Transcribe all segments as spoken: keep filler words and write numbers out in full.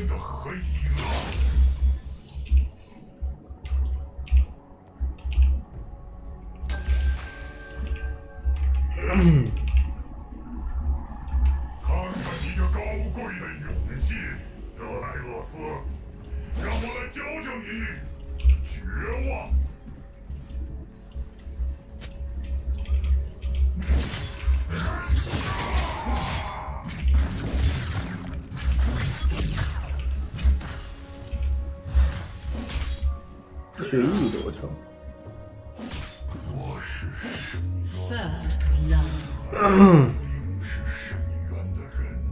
的黑暗。 嗯。 看看你这高贵的勇气，德莱厄斯，让我来教教你绝望。 学艺的，我操！ 我是深渊， First love. 明是深渊的人。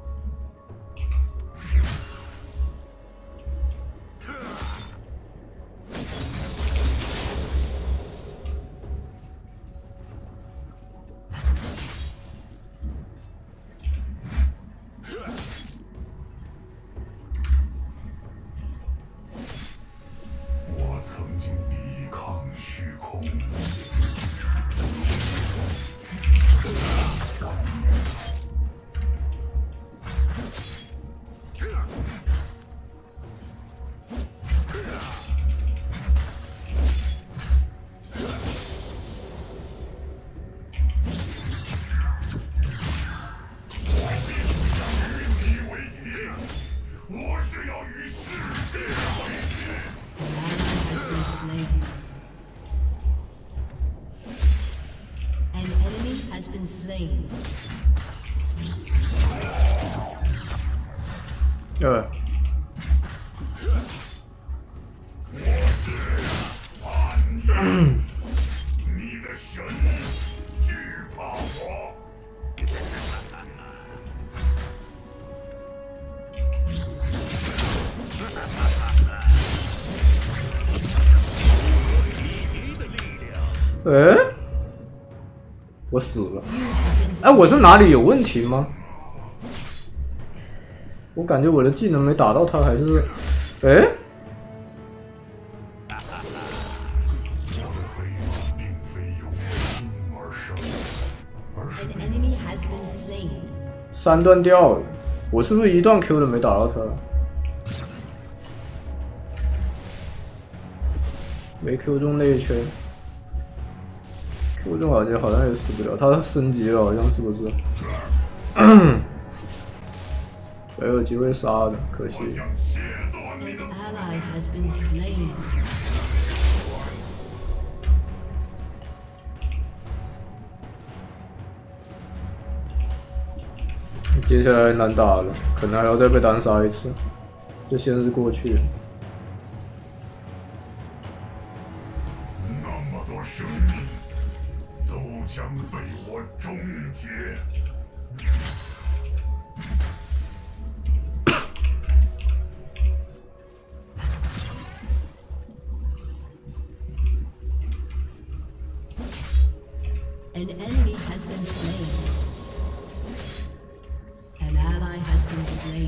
我曾经抵抗虚空。 呃， 你的神惧怕我。 哎，我死了。哎，我这哪里有问题吗？ 我感觉我的技能没打到他，还是，哎，三段掉了，我是不是一段 Q 都没打到他？没 Q 中那一圈 ，Q 中好像好像也死不了，他升级了，好像是不是？没有机会杀的，可惜。接下来难打了，可能还要再被单杀一次。这先是过去。 那么多生命都将被我终结。 An enemy has been slain. An ally has been slain.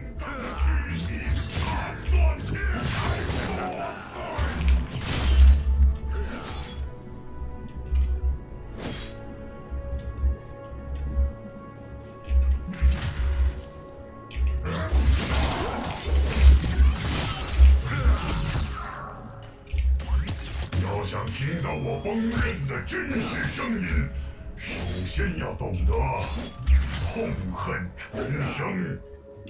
要想听到我锋刃的真实声音，首先要懂得痛恨重生。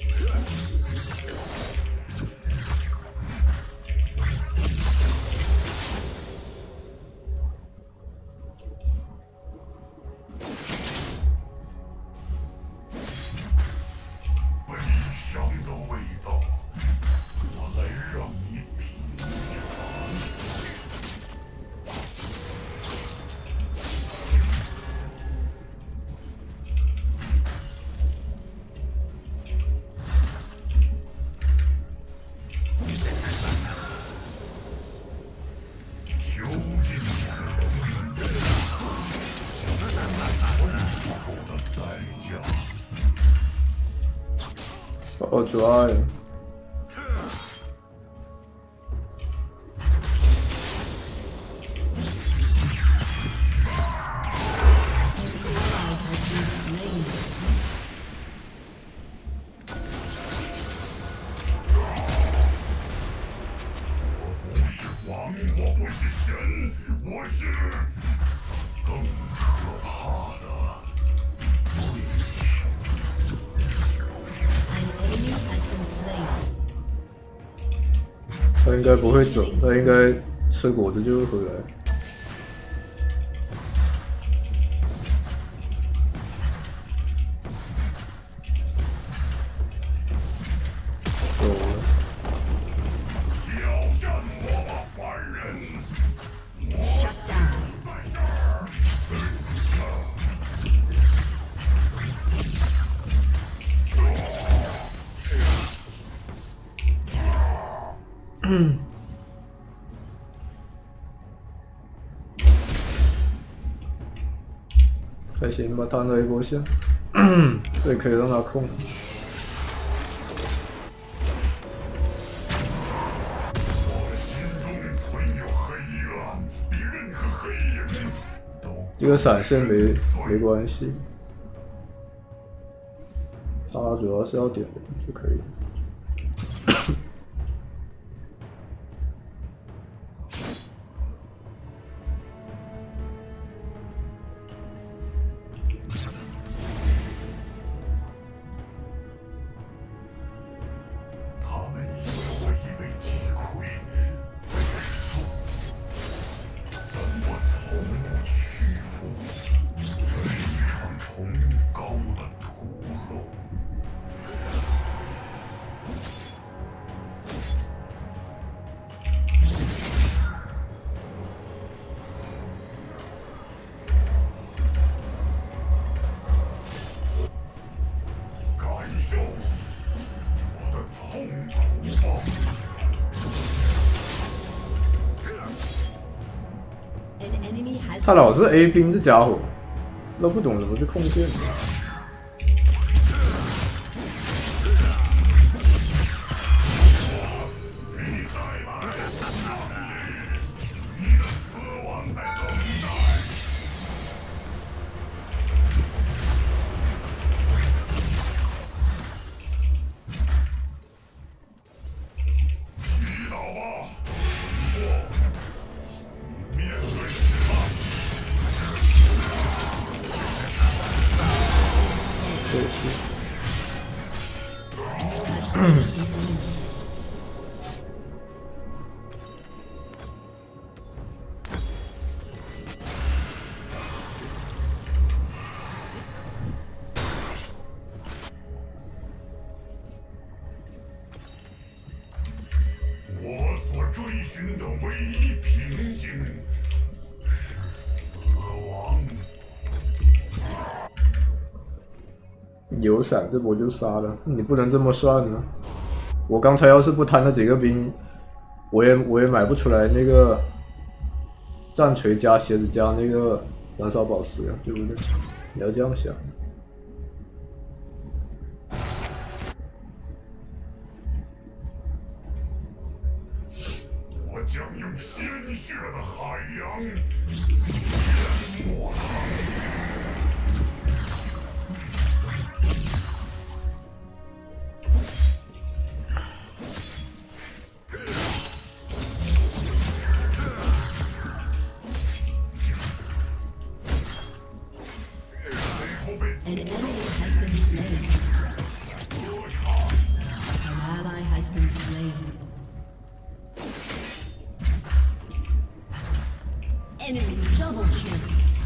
悲伤的味道，我来让你品尝。 究竟是我的代价？ 好抓呀！ 是更可怕的对手。 他应该不会走，他应该吃果子就会回来。走了。 挑战我吧，凡人！ Shut down. 在这儿。 嗯。还行吧，弹了一波线，这可以让他控。 我心中存有黑暗，比任何黑影都。 这个闪现没没关系，他主要是要点的就可以了。 他们以为我已被击溃，被束缚，但我从不屈服。这是一场崇高的屠戮。感受我的痛苦吧。 An enemy has 他老是 A 兵，这家伙都不懂什么是控线。 你再来，你的死亡在等待。祈祷吧，我面对失败。 对是。 我所追寻的唯一平静是死亡。 有闪这波就杀了，你不能这么算呢。我刚才要是不贪那几个兵，我也我也买不出来那个战锤加鞋子加那个燃烧宝石呀，对不对？你要这样想。 我将用鲜血的海洋淹没它。 An enemy has been slain. An ally has been slain. Enemy double kill.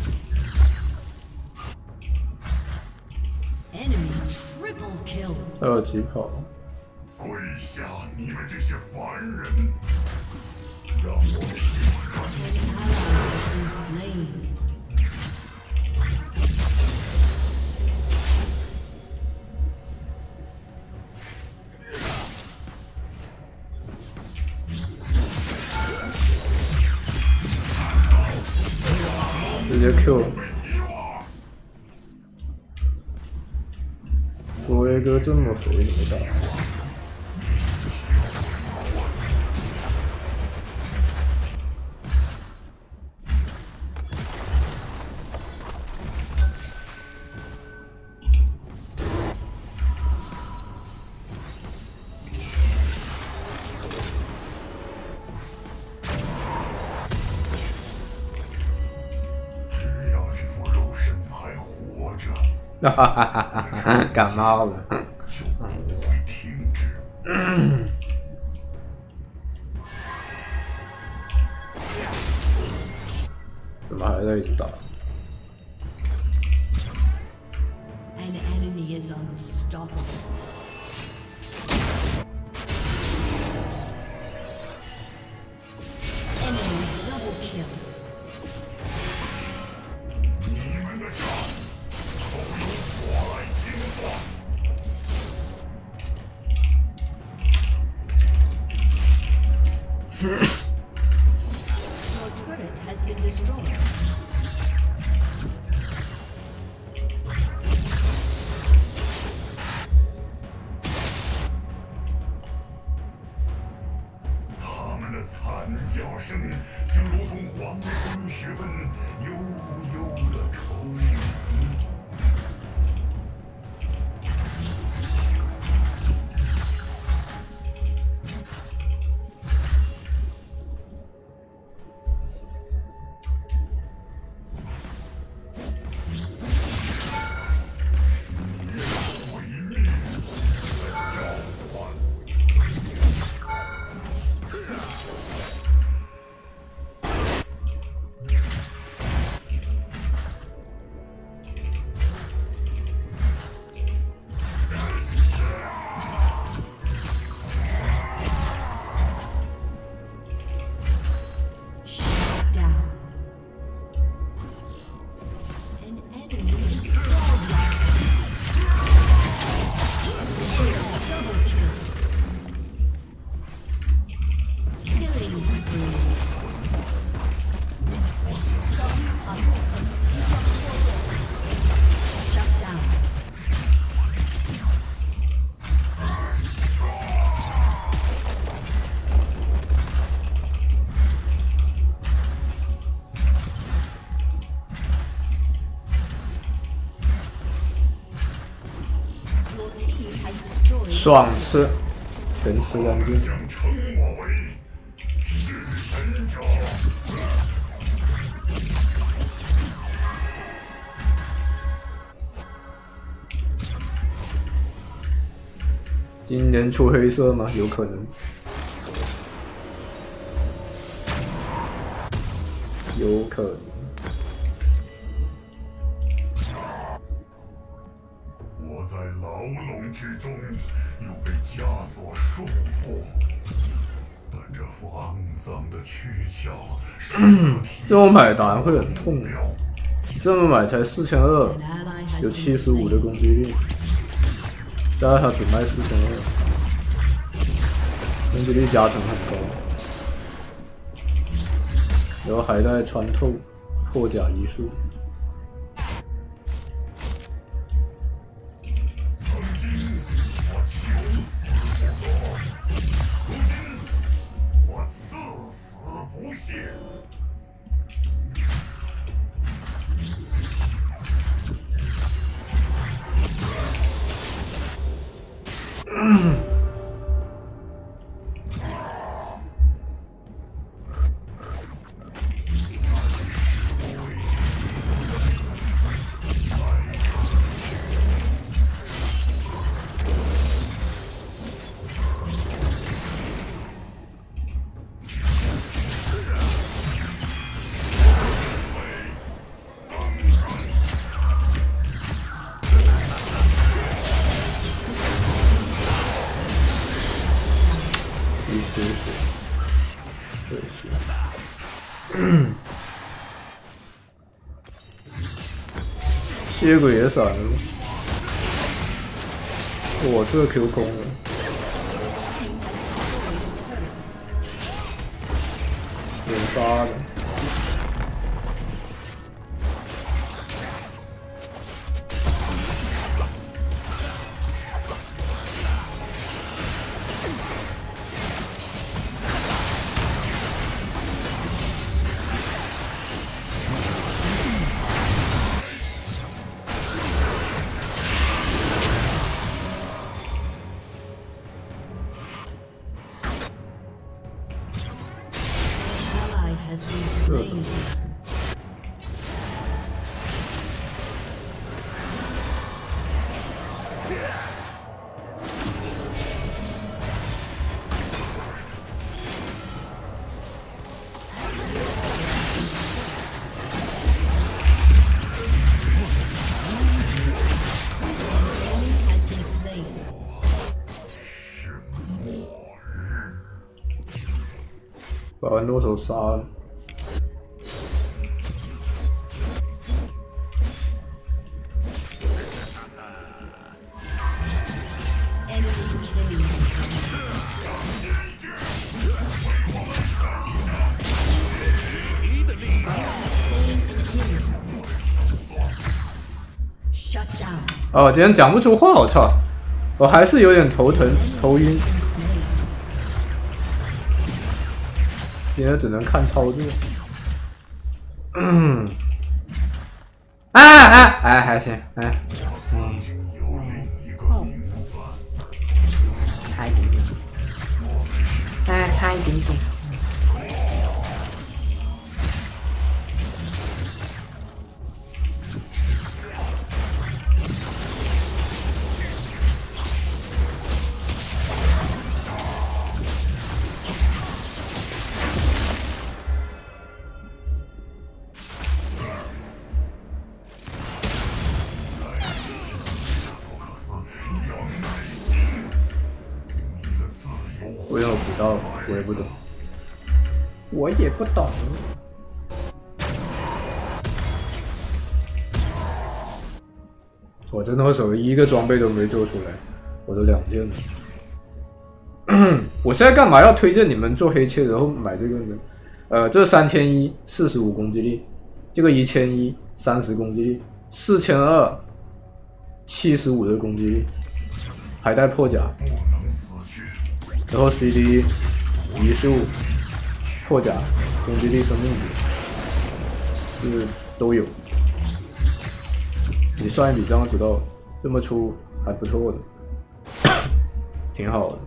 Enemy triple kill. 他有疾跑， 跪下，你们这些凡人，让我平安。 An ally has been slain. 直接 Q。罗威哥这么肥，怎么打？ 哈哈哈哈哈！感冒了。 就不会停止。 怎么还在一直打？ An enemy is unstoppable. Enemy double kill. 你们的战都由我来清算。 Your turret has been destroyed. 他们的惨叫声，就如同黄昏时分悠悠的虫鸣。 爽吃，全吃干净。 将称我为弑神者。 今年出黑色吗？有可能，有可能。 我在牢笼之中，又被枷锁束缚，但这副肮脏的躯壳， 这么买当然会很痛。这么买才四千二， An ally has 有 been 七十五 slain. 的攻击力，但是它只卖四千二，攻击力加成很高，然后还带穿透、破甲一术。 不屑。 嗯。血鬼也闪了，我这 Q 空了，连发的。 Has been slain. 这把骆驼杀了。 哦，今天讲不出话，我操！我还是有点头疼、头晕。今天只能看操作。嗯。哎哎哎，还行，哎。嗯。差一点点。哎，差一点点。 我有补刀，我也不懂，我也不懂。我真的我手里一个装备都没做出来，我都两件了。我现在干嘛要推荐你们做黑切，然后买这个呢？呃，这三千一四十五攻击力，这个一千一三十攻击力，四千二七十五的攻击力，还带破甲。 然后 C D 移速、破甲、攻击力、生命值，就是都有。你算一笔账知道，这么出还不错的，挺好的。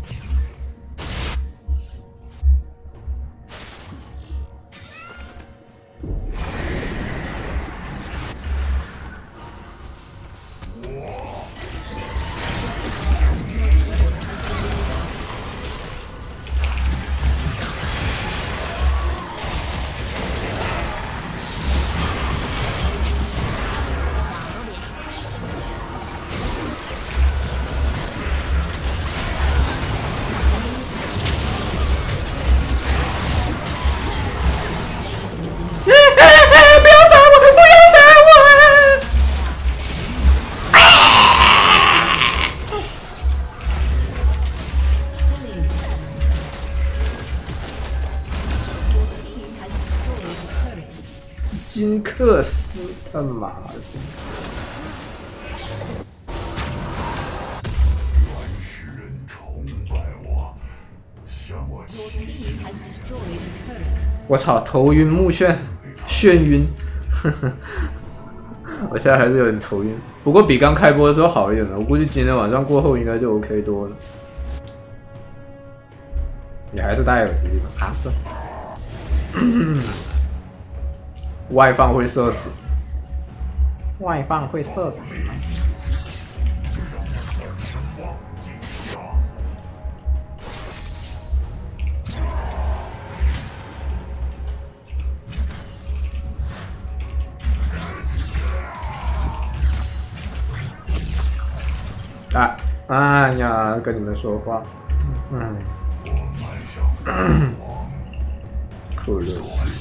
金克斯，他妈的！ 原始人崇拜我，向我祈求。 我操，头晕目眩，眩晕，呵呵，我现在还是有点头晕，不过比刚开播的时候好一点了。我估计今天晚上过后应该就 OK 多了。你还是戴耳机吧？啊，这。外放会射死，外放会射死。啊，哎呀，跟你们说话，嗯，可乐。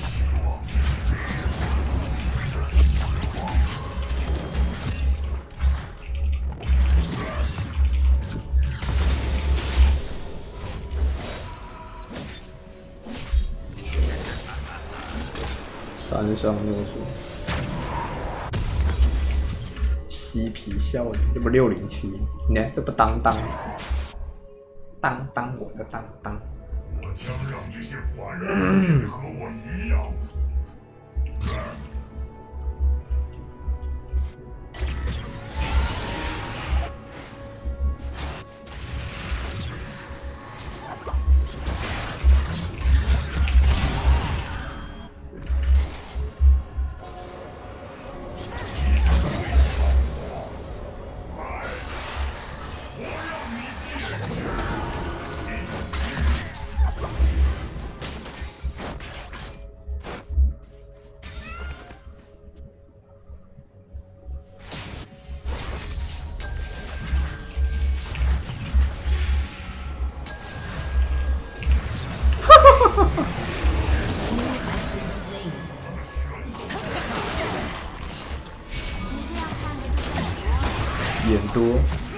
山上那种嬉皮笑脸，这不六零七？你看这不当当当当我的当当。 我将让这些凡人和我一样。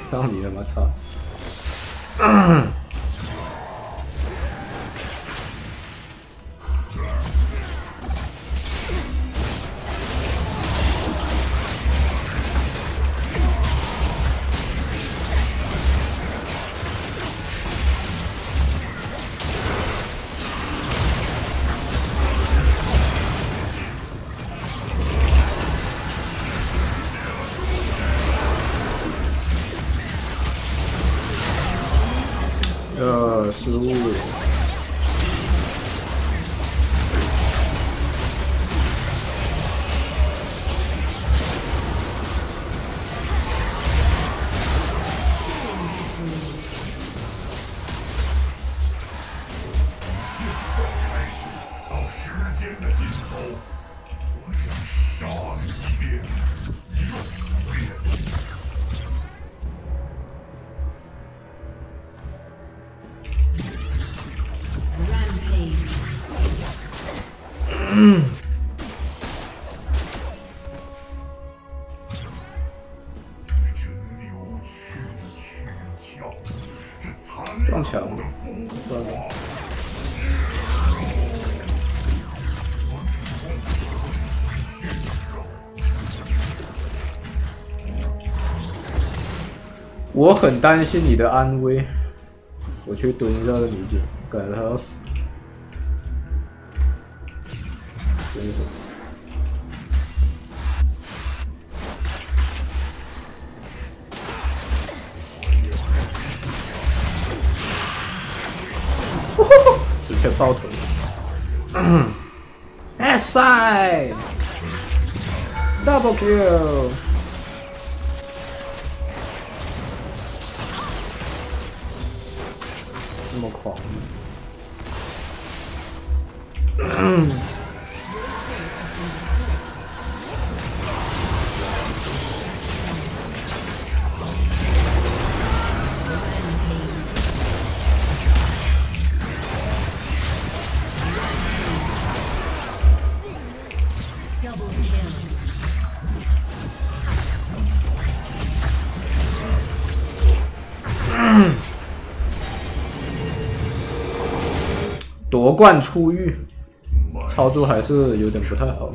让你他妈操！呃，失误。 现在开始，到时间的尽头，我将杀你一遍，又一遍。 嗯， 这扭曲的躯壳，这残撞墙酷的腐算了。 化， 我很担心你的安危，我去蹲一下这女警，感觉她要死。 真是，直接爆头！哎塞 ，double kill！ 这么狂！夺冠出狱，操作还是有点不太好。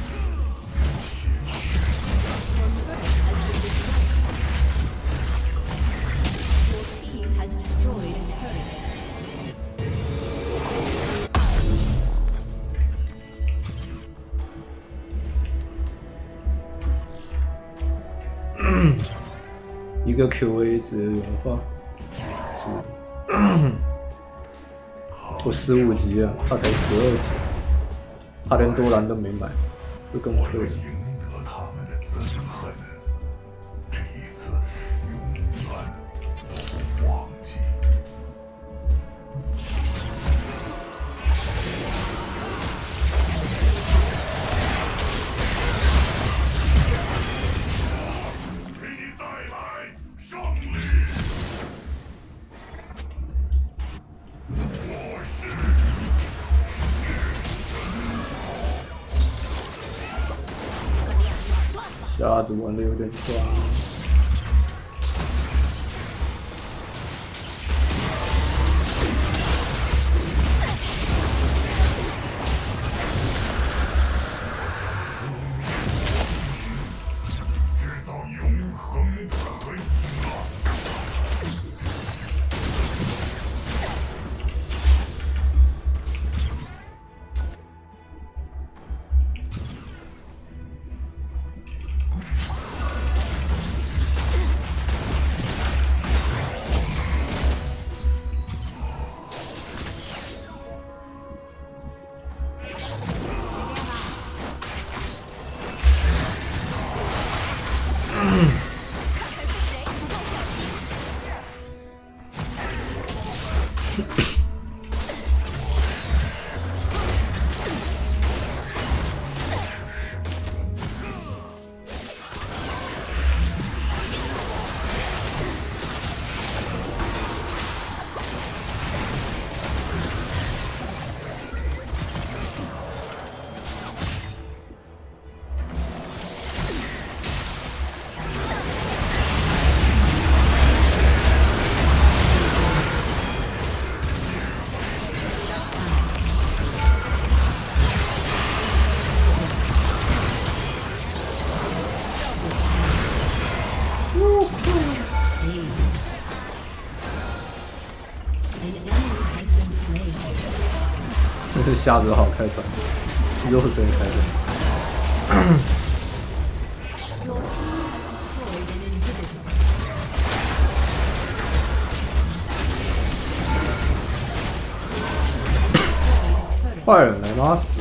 一个 Q A 直接融化，我十五级啊，他才十二级，他连多兰都没买，会更亏的。 赢得他们的憎恨，这一次永远不忘记。给你带来胜利。我是。 下子玩的有点抓。 制造永恒的黑暗。 嗯 enemy has been slain. 这是瞎子好开团，肉身开的。 Your team has destroyed an inhibitor. 坏人来拉死！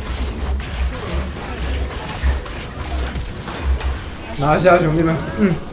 拿下，兄弟们！嗯。